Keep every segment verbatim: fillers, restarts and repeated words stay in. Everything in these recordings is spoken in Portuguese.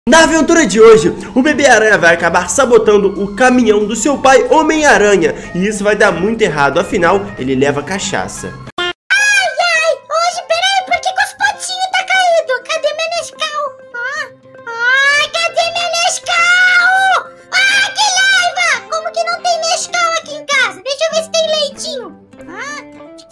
Na aventura de hoje, o Bebê-Aranha vai acabar sabotando o caminhão do seu pai, Homem-Aranha. E isso vai dar muito errado, afinal, ele leva cachaça. Ai, ai, hoje, peraí, por que, que os potinhos tá caído? Cadê meu Nescau? Ah, ai, cadê meu Nescau? Ah, que raiva! Como que não tem Nescau aqui em casa? Deixa eu ver se tem leitinho. Ah,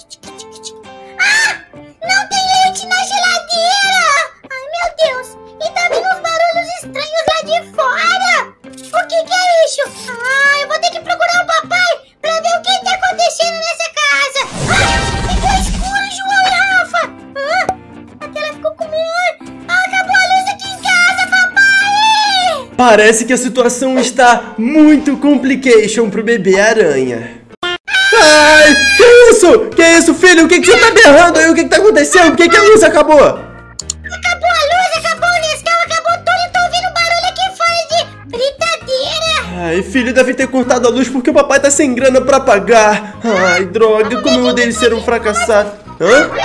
ah, não tem leite na geladeira! Ai, meu Deus! E tá vindo uns barulhos estranhos lá de fora! O que que é isso? Ah, eu vou ter que procurar o papai pra ver o que tá acontecendo nessa casa! Ah, ficou escuro, João e Rafa! Ah, a tela ficou comigo! Ah, acabou a luz aqui em casa, papai! Parece que a situação está muito complication pro Bebê-Aranha. Ai, que isso? Que isso, filho? O que que você tá berrando aí? O que que tá acontecendo? Por que que a luz acabou? Acabou a luz, acabou o Nescau, acabou tudo e tô ouvindo barulho aqui fora de britadeira! Ai, filho, deve ter cortado a luz porque o papai tá sem grana pra pagar. Ai, droga, como eu odeio ser um fracassado. Hã? Meu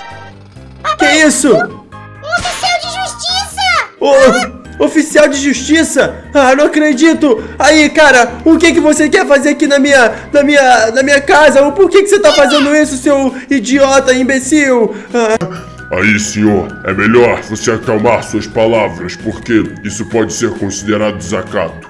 Deus! Que isso? Um oficial de justiça! Ô, oficial de justiça? Ah, não acredito. Aí, cara, o que que você quer fazer aqui na minha, na minha, na minha casa? Ou por que que você tá fazendo isso, seu idiota, imbecil? Ah. Aí, senhor, é melhor você acalmar suas palavras, porque isso pode ser considerado desacato.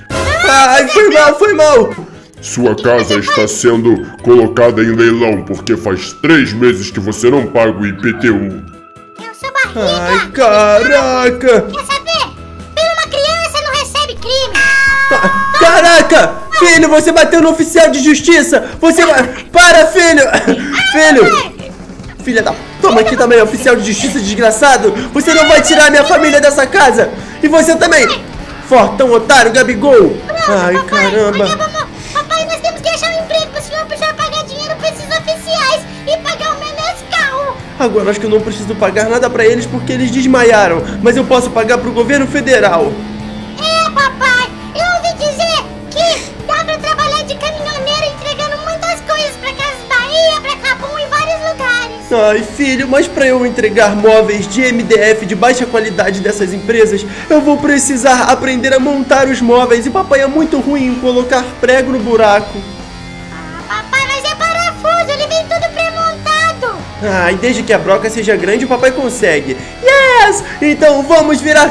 Ai, foi mal, foi mal. Sua casa está sendo colocada em leilão, porque faz três meses que você não paga o I P T U. Eu sou barriga! Ai, caraca. Quer saber? Pela uma criança não recebe crime! Ah, caraca, filho, você bateu no oficial de justiça. Você vai... Para, filho. Filho. Filha da... Toma aqui também, oficial de justiça desgraçado. Você não vai tirar minha família dessa casa. E você também. Fortão, otário, Gabigol. Ai, papai, caramba. olha, vamos, papai, nós temos que achar um emprego pro senhor pra já pagar dinheiro pra esses oficiais e pagar o meu Nescau. Agora acho que eu não preciso pagar nada pra eles porque eles desmaiaram. Mas eu posso pagar pro governo federal. É, papai, eu ouvi dizer que dá pra trabalhar de caminhoneiro entregando muitas coisas pra Casas Bahia, pra Cabum e vários lugares. Ai, filho, mas pra eu entregar móveis de M D F de baixa qualidade dessas empresas, eu vou precisar aprender a montar os móveis. E papai é muito ruim em colocar prego no buraco. Ah, papai, mas é parafuso, ele vem tudo pré-montado. Ah, e desde que a broca seja grande, o papai consegue. Yes! Então vamos virar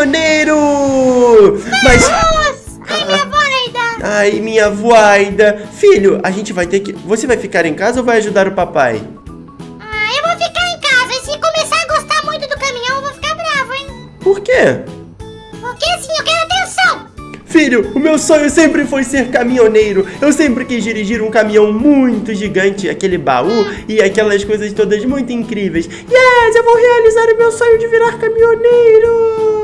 caminhoneiro! Mas... Ai, minha voida! Ai, minha voida! Filho, a gente vai ter que... Você vai ficar em casa ou vai ajudar o papai? Ah, eu vou ficar em casa e se começar a gostar muito do caminhão, eu vou ficar bravo, hein? Por quê? Porque assim, eu quero atenção! Filho, o meu sonho sempre foi ser caminhoneiro. Eu sempre quis dirigir um caminhão muito gigante, aquele baú e aquelas coisas todas muito incríveis. Yes, eu vou realizar o meu sonho de virar caminhoneiro.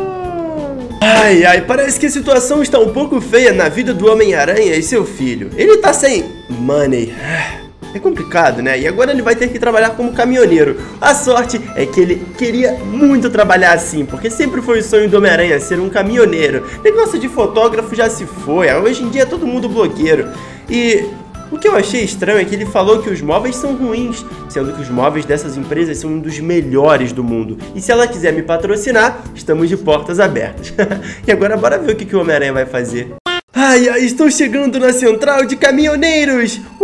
Ai, ai, parece que a situação está um pouco feia na vida do Homem-Aranha e seu filho. Ele tá sem money. É complicado, né? E agora ele vai ter que trabalhar como caminhoneiro. A sorte é que ele queria muito trabalhar assim, porque sempre foi o sonho do Homem-Aranha ser um caminhoneiro. Negócio de fotógrafo já se foi, hoje em dia é todo mundo blogueiro. E o que eu achei estranho é que ele falou que os móveis são ruins, sendo que os móveis dessas empresas são um dos melhores do mundo. E se ela quiser me patrocinar, estamos de portas abertas. E agora bora ver o que, que o Homem-Aranha vai fazer. Ai, ai, estou chegando na central de caminhoneiros! Uh!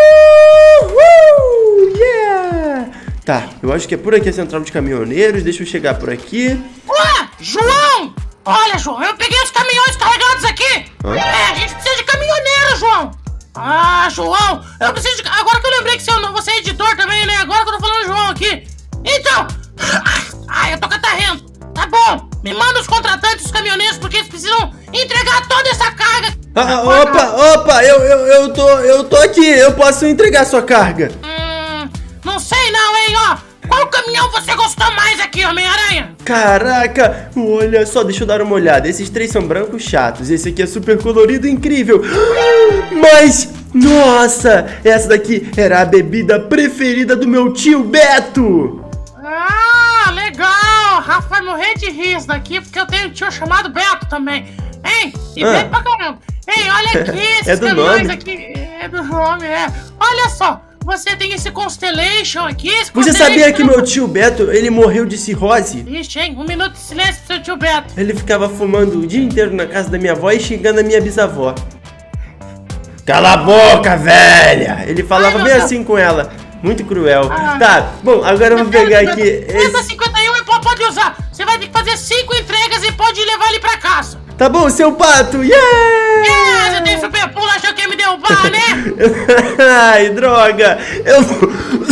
Uh! Yeah! Tá, eu acho que é por aqui a central de caminhoneiros. Deixa eu chegar por aqui. Ué, João! Olha, João, eu peguei os caminhões carregados aqui! Hã? É, a gente precisa de caminhoneiro, João! Ah, João, eu preciso de... Agora que eu lembrei que você, você é editor também, né? Agora que eu tô falando João aqui. Então... Ai, eu tô catarrendo. Tá bom, me manda os contratantes, os caminhoneiros, porque eles precisam entregar toda essa carga. Ah, opa, opa, eu, eu, eu, tô, eu tô aqui, eu posso entregar sua carga. Hum, não sei não, hein, ó. Qual caminhão você gostou mais aqui, Homem-Aranha? Caraca, olha só, deixa eu dar uma olhada. Esses três são brancos chatos, esse aqui é super colorido e incrível. Mas, nossa, essa daqui era a bebida preferida do meu tio Beto. Ah, legal. Rafa vai morrer de rir isso daqui, porque eu tenho um tio chamado Beto também. Hein? E Ah. bebe pra caramba. Ei, olha aqui, esses É do caminhões nome. aqui. É do nome, é. Olha só, você tem esse Constellation aqui. Esse Você sabia que meu tio Beto, ele morreu de cirrose? Ixi, hein? Um minuto de silêncio pro seu tio Beto. Ele ficava fumando o dia inteiro na casa da minha avó e xingando a minha bisavó. Cala a boca, velha! Ele falava Ai, bem Deus. assim com ela. Muito cruel. Ah. Tá, bom, agora eu vou pegar aqui Esse... esse... cinquenta e um e pode usar. Você vai ter que fazer cinco entregas e pode levar ele pra casa. Tá bom, seu pato! Yeah! É, você tem super pulo, achou que ia me derrubar, né? Ai, droga! Eu vou...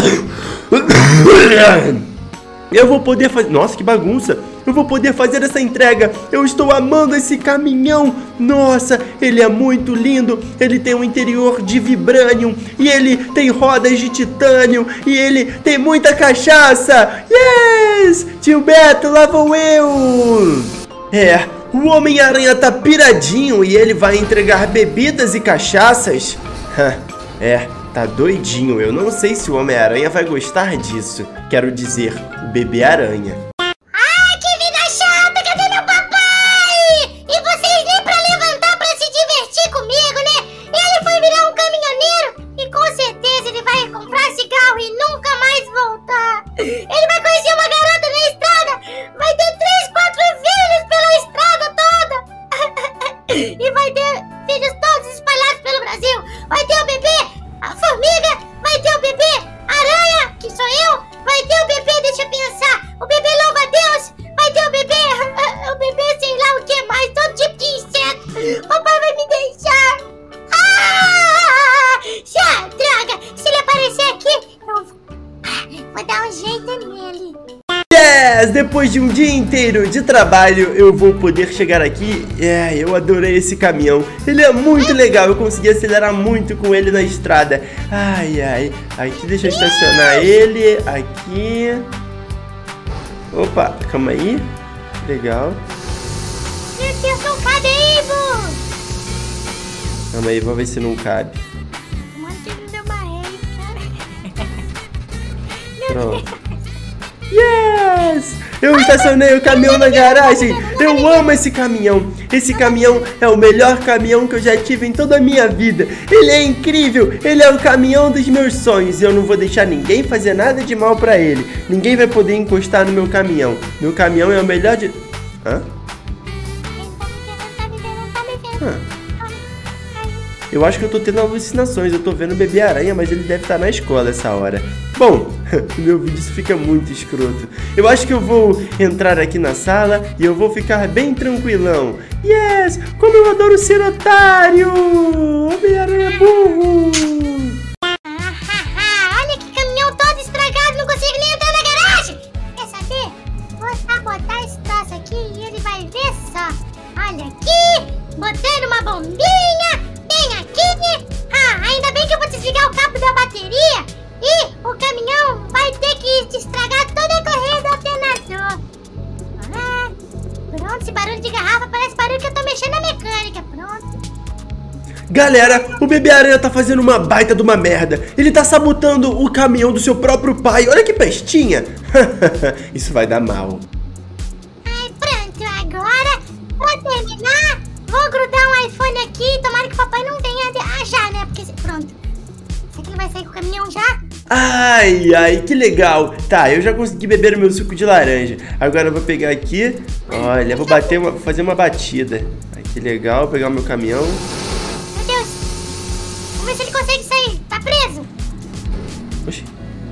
Eu vou poder fazer... Nossa, que bagunça! Eu vou poder fazer essa entrega! Eu estou amando esse caminhão! Nossa, ele é muito lindo! Ele tem um interior de vibranium! E ele tem rodas de titânio! E ele tem muita cachaça! Yes! Tio Beto, lá vou eu! É, o Homem-Aranha tá piradinho e ele vai entregar bebidas e cachaças? É... Tá doidinho, eu não sei se o Homem-Aranha vai gostar disso. Quero dizer, o Bebê-Aranha. Ai, que vida chata! Cadê meu papai? E vocês nem pra levantar pra se divertir comigo, né? Ele foi virar um caminhoneiro e com certeza ele vai comprar cigarro e nunca mais voltar. Ele vai conhecer uma garota na estrada, vai ter três, quatro filhos pela estrada toda. E vai ter filhos todos espalhados pelo Brasil. Vai ter o bebê... A formiga, vai ter o bebê aranha, que sou eu, vai ter o bebê, deixa eu pensar, o bebê louva-a-Deus, vai ter o bebê, o bebê sei lá o que mais, todo tipo de inseto, papai vai me deixar. Ah, já, droga, se ele aparecer aqui, eu vou dar um jeito nele. Yes! Depois de um dia inteiro de trabalho, eu vou poder chegar aqui. É, eu adorei esse caminhão. Ele é muito legal, eu consegui acelerar muito com ele na estrada. Ai, ai. Aqui, deixa eu estacionar ele. Aqui. Opa, calma aí. Legal. Meu Deus, não cabe aí, Ivo. Calma aí, vamos ver se não cabe. Mantém meu barreiro, cara. Pronto. Yes! Eu estacionei o caminhão na garagem. Eu amo esse caminhão. Esse caminhão é o melhor caminhão que eu já tive em toda a minha vida. Ele é incrível. Ele é o caminhão dos meus sonhos. E eu não vou deixar ninguém fazer nada de mal pra ele. Ninguém vai poder encostar no meu caminhão. Meu caminhão é o melhor de... Hã? Hã? Eu acho que eu tô tendo alucinações. Eu tô vendo o Bebê-Aranha, mas ele deve estar na escola essa hora. Bom, no meu vídeo isso fica muito escroto. Eu acho que eu vou entrar aqui na sala e eu vou ficar bem tranquilão. Yes! Como eu adoro ser otário! Homem-Aranha burro! Olha que caminhão todo estragado, não consigo nem entrar na garagem! Quer saber? Vou sabotar esse troço aqui e ele vai ver só. Olha aqui, botando uma bombinha, bem aqui. Ah, ainda bem que eu vou desligar o cabo da bateria e o caminhão vai ter que estragar toda a correia do alternador. Ah, pronto, esse barulho de garrafa parece barulho que eu tô mexendo na mecânica, pronto. Galera, o Bebê-Aranha tá fazendo uma baita de uma merda. Ele tá sabotando o caminhão do seu próprio pai. Olha que pestinha. Isso vai dar mal. Ai, pronto, agora, pra terminar, vou grudar um iPhone aqui. Tomara que o papai não tenha... Ah, já, né? Porque, pronto. Será que ele vai sair com o caminhão já? Ai, ai, que legal. Tá, eu já consegui beber o meu suco de laranja. Agora eu vou pegar aqui. Olha, vou bater uma, fazer uma batida. Ai, que legal, pegar o meu caminhão. Meu Deus. Vamos ver se ele consegue sair. Tá preso. Oxi.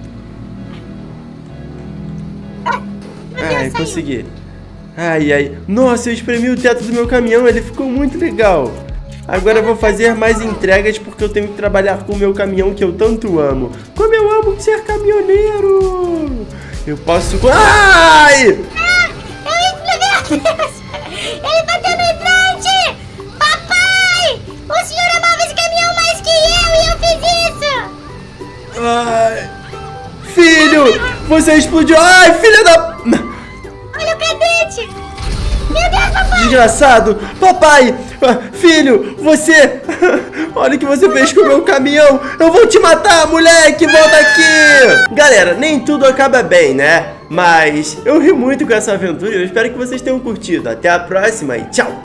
Ah, meu Deus, Ai, saiu. consegui. Ai, ai. Nossa, eu espremi o teto do meu caminhão, ele ficou muito legal. Agora eu vou fazer mais entregas porque eu tenho que trabalhar com o meu caminhão que eu tanto amo. Como eu amo ser caminhoneiro! Eu posso... Ai! Ah, eu meu Deus. Ele bateu no hidrante. Papai, o senhor amava esse caminhão mais que eu e eu fiz isso. Ai! Filho! Você explodiu! Ai, filha da... Olha o cadete. Meu Deus, papai. Desgraçado! Papai! Filho! Você! Olha o que você fez com o meu caminhão! Eu vou te matar, moleque! Volta aqui! Galera, nem tudo acaba bem, né? Mas eu ri muito com essa aventura e eu espero que vocês tenham curtido. Até a próxima e tchau!